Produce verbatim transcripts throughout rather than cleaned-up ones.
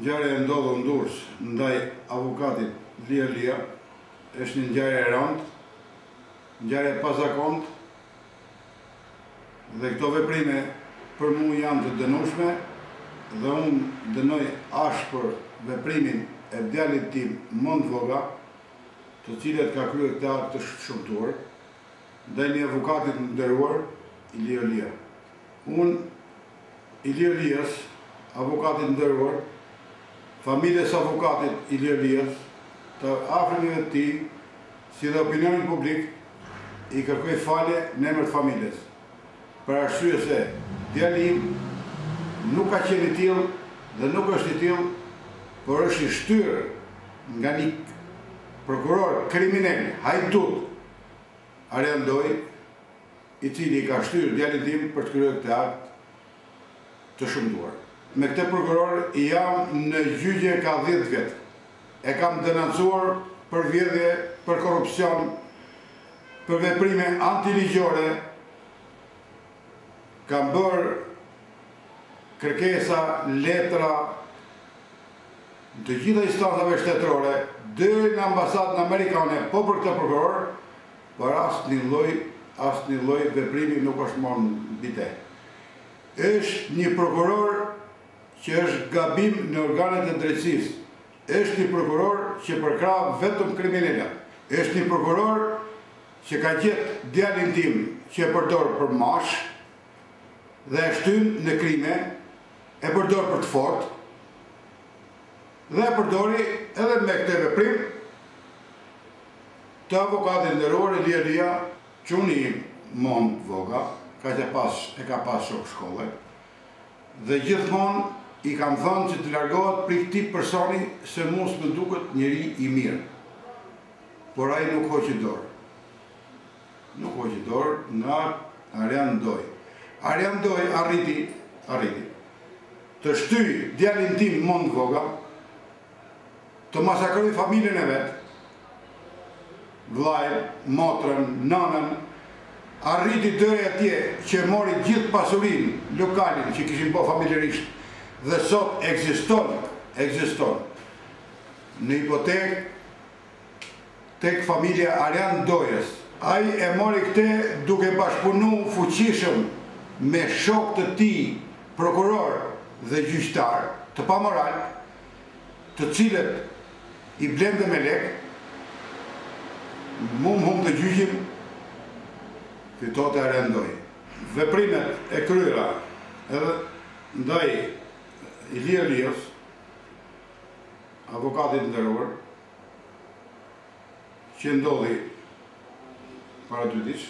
ngjarja e ndodhur në Durrës ndaj avokatit Lia Lia është një ngjarje e rëndë, ngjarje e pazakontë, dhe këto veprime për mua janë të dënueshme dhe unë dënoj ashpër veprimin e djalit tim Mond Voga, të cilët ka kryer këtë akt të shëmtuar ndaj një avokatit nderuar Ilir Lia. Unë Ilir Lias, avokatit nderuar, familjes avokatit Ilir Lias, të afërmit të tij, si dhe opinionit publik, i kërkoj falje në emër të familjes. Për arsye se djali im nuk ka qenë i tillë dhe nuk është i tillë, por është i shtyrë nga një prokuror kriminal, hajdut, Arjan Doj, i cili ka shtyrë djalin tim për të kryer këtë akt të shëmtuar. Me këtë prokuror i jam në gjyqje ka dhjetë vjet. E kam denoncuar për vjedhje, për korrupsion, për veprime antiligjore, kam bërë kërkesa, letra, të gjitha instancave shtetërore, deri në ambasadën amerikane, po për këtë prokuror, por asnjë lloj, asnjë lloj veprimi nuk është marrë mbi te. Është një prokuror që është gabim në organet e drejtësisë. Është një prokuror që përkrah vetëm kriminalet. Është një prokuror që ka gjetë djalin tim që e përdor për mash dhe e shtyn në krime, e përdor për të fortë dhe e përdori edhe me këtë veprim të avokatit nderuar Ilir Lia, çuni im Mond Voga, ka që pas, e ka pas shok shkolle, dhe gjithmonë i kam thënë që të largohet prej këtij personi se mos më duket njeri i mirë. Por ai nuk hoqi dorë. Nuk hoqi dorë nga Arjan Doj. Arjan Doj arriti, arriti, të shtyj djalin tim Mond Voga, të masakroj familjen e vet, vllajën, motrën, nënën, arriti deri atje që mori gjithë pasurinë lokalin që kishin bërë familjerisht dhe sot ekziston, ekziston në hipotekë tek familja Arjan Dojës. Ai e mori këtë duke bashkëpunu fuqishëm me shokët të tij, prokuror dhe gjyqtar të pamoral, të cilët i blende me lek, mum hum të gjyqim, fitote Arjan Doj. Veprimet e kryera edhe ndaj Ilir Lias, avokatit nderuar, që ndodhi para dy ditësh,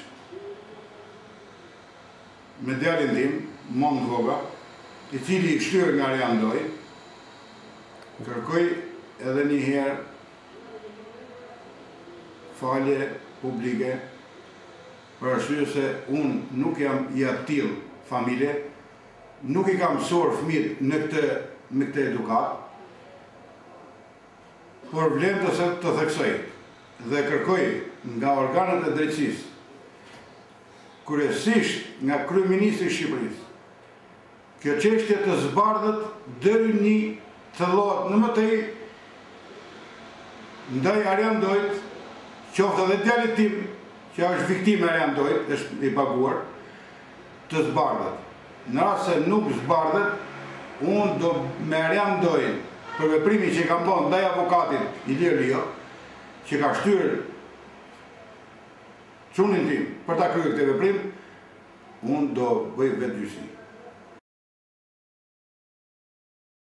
me djalin tim, Mond Voga, i cili i shtyr nga Arjan Doj, kërkoj edhe një herë falje publike për arsye se unë nuk jam i atill familje, nuk i kam mësuar fëmijët në këtë, me këtë edukat, por vlen të se të theksoj dhe kërkoj nga organet e drejtësisë, kryesisht nga kryeministri i Shqipërisë, kjo çështje të zbardhet deri një thellohet në mëtej ndaj Arjan Dojt, qoftë edhe djalit tim, që është viktimë e Arjan Dojt, është i paguar, të zbardhet. Në rast se nuk zbardhet, unë do me Arjan Dojt, për veprimin që kam bën ndaj avokatit Ilir Lia, që ka shtyrë çunin tim për ta kryer këtë veprim, unë do bëj vetë gjyqësi.